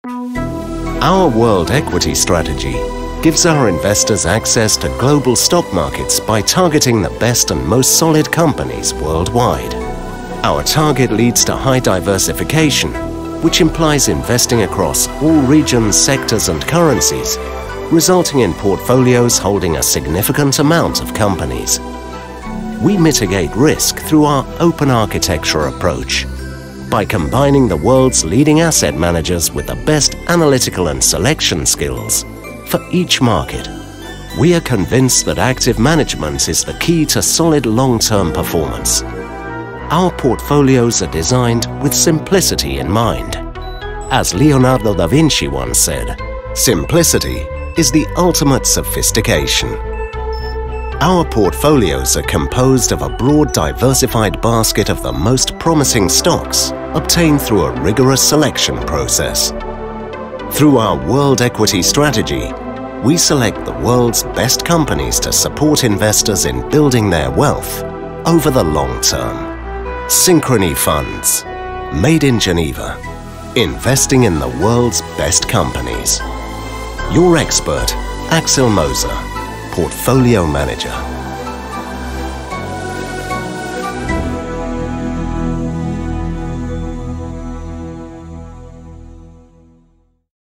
Our world equity strategy gives our investors access to global stock markets by targeting the best and most solid companies worldwide. Our target leads to high diversification, which implies investing across all regions, sectors and currencies, resulting in portfolios holding a significant amount of companies. We mitigate risk through our open architecture approach. By combining the world's leading asset managers with the best analytical and selection skills for each market, we are convinced that active management is the key to solid long-term performance. Our portfolios are designed with simplicity in mind. As Leonardo da Vinci once said, "Simplicity is the ultimate sophistication." Our portfolios are composed of a broad, diversified basket of the most promising stocks obtained through a rigorous selection process. Through our world equity strategy, we select the world's best companies to support investors in building their wealth over the long term. Synchrony Funds, made in Geneva, investing in the world's best companies. Your expert, Axel Moser, Portfolio Manager.